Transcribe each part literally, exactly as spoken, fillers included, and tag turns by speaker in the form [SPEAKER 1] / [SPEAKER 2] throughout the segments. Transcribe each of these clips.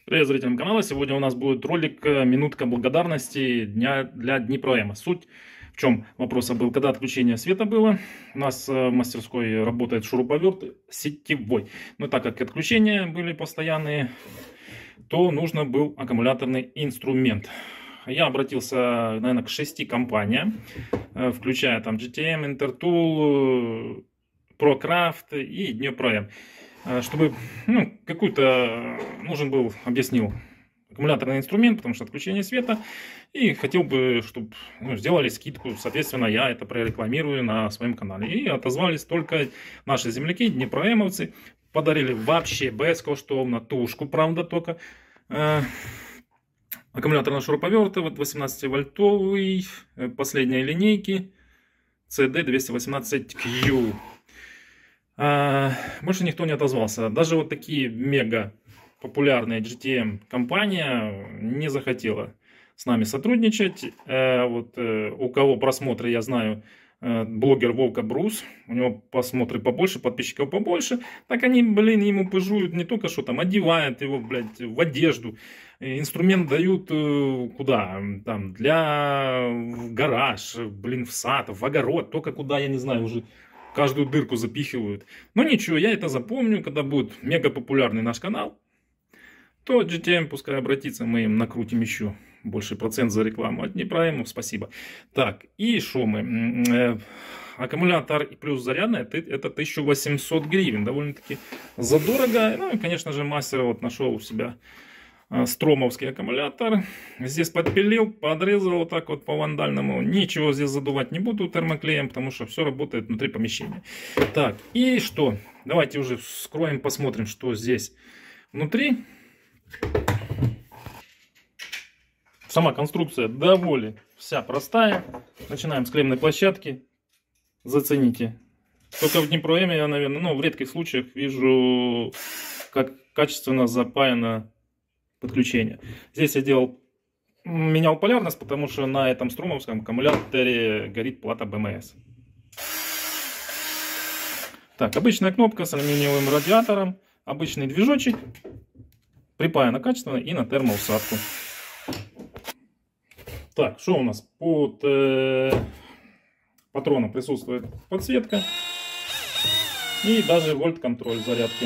[SPEAKER 1] Привет зрителям канала. Сегодня у нас будет ролик «Минутка благодарности дня для Днепроэма». Суть в чем вопроса был, когда отключение света было. У нас в мастерской работает шуруповерт сетевой. Но так как отключения были постоянные, то нужно был аккумуляторный инструмент. Я обратился, наверное, к шести компаниям, включая там джи ти эм, Intertool, ProCraft и Днепроэм. Чтобы, ну, какую-то нужен был, объяснил, аккумуляторный инструмент, потому что отключение света, и хотел бы, чтобы ну, сделали скидку, соответственно, я это прорекламирую на своем канале. И отозвались только наши земляки, днепроэмовцы, подарили вообще безкоштовно тушку, правда, только э, аккумуляторного шуруповерта, вот восемнадцативольтовый, э, последней линейки си ди двести восемнадцать кью. А, больше никто не отозвался. Даже вот такие мега популярные джи ти эм компания не захотела с нами сотрудничать. А, вот, э, у кого просмотры, я знаю, э, блогер Вовка Брус, у него просмотры побольше, подписчиков побольше. Так они, блин, ему пыжуют не только что там, одевают его, блядь, в одежду. Инструмент дают э, куда? Там, для в гараж, блин, в сад, в огород, только куда, я не знаю, уже... Каждую дырку запихивают. Но ничего, я это запомню, когда будет мега популярный наш канал, то джи ти эм пускай обратится, мы им накрутим еще больше процент за рекламу. От Днепроэмов спасибо. Так, и что мы? Э, аккумулятор и плюс зарядная, это тысяча восемьсот гривен. Довольно-таки задорого. Ну и, конечно же, мастер вот нашел у себя стромовский аккумулятор. Здесь подпилил, подрезал вот так вот по-вандальному. Ничего здесь задувать не буду термоклеем, потому что все работает внутри помещения. Так, и что? Давайте уже вскроем, посмотрим, что здесь внутри. Сама конструкция довольно вся простая. Начинаем с клеммной площадки. Зацените. Только в Днепроэме я, наверное, ну, в редких случаях вижу, как качественно запаяно подключение. Здесь я делал, менял полярность, потому что на этом стромовском аккумуляторе горит плата бэ эм эс. Так, обычная кнопка с алюминиевым радиатором, обычный движочек, припаяно качественно и на термоусадку. Так, что у нас? Под э, патроном присутствует подсветка и даже вольт-контроль зарядки.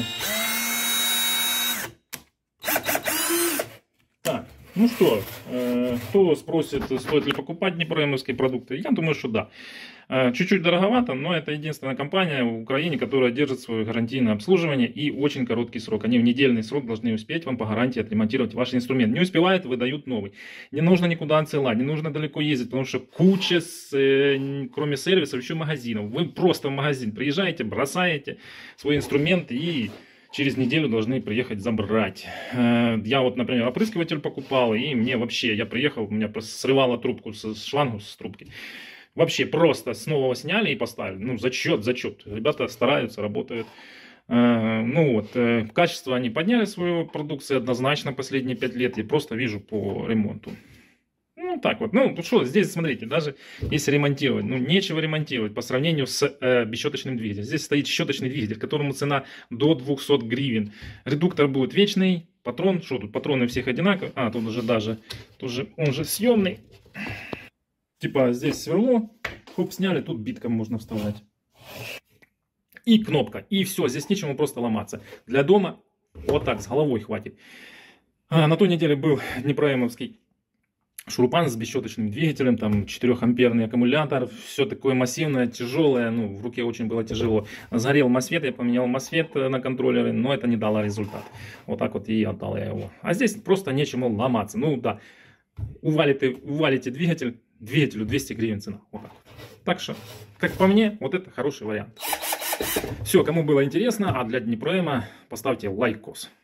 [SPEAKER 1] Ну что, э, кто спросит, стоит ли покупать днепроэмовские продукты? Я думаю, что да. Чуть-чуть э, дороговато, но это единственная компания в Украине, которая держит свое гарантийное обслуживание и очень короткий срок. Они в недельный срок должны успеть вам по гарантии отремонтировать ваш инструмент. Не успевают, выдают новый. Не нужно никуда отсылать, не нужно далеко ездить, потому что куча, с, э, кроме сервисов, еще магазинов. Вы просто в магазин приезжаете, бросаете свой инструмент и... через неделю должны приехать забрать. Я вот, например, опрыскиватель покупал, и мне вообще, я приехал, у меня просто срывало трубку с шлангу с трубки. Вообще просто снова сняли и поставили. Ну, зачет, зачет. Ребята стараются, работают. Ну вот, качество они подняли свою продукцию однозначно последние пять лет. Я просто вижу по ремонту. Ну, так вот. Ну, что, здесь, смотрите, даже если ремонтировать, ну, нечего ремонтировать по сравнению с э, бесщеточным двигателем. Здесь стоит щеточный двигатель, которому цена до двухсот гривен. Редуктор будет вечный. Патрон, что тут, патроны всех одинаковые. А, тут уже даже, тут же, он же съемный. Типа, здесь сверло, хоп, сняли, тут битком можно вставлять. И кнопка, и все, здесь нечему просто ломаться. Для дома вот так, с головой хватит. А, на той неделе был днепроэмовский шурупан с бесщеточным двигателем, там четырехамперный аккумулятор, все такое массивное, тяжелое, ну, в руке очень было тяжело. Сгорел мосфет, я поменял мосфет на контроллеры, но это не дало результат. Вот так вот и отдал я его. А здесь просто нечему ломаться. Ну да, увалите, увалите двигатель, двигателю двести гривен цена. Вот так вот. Так что, как по мне, вот это хороший вариант. Все, кому было интересно, а для Днепроэма поставьте лайкос.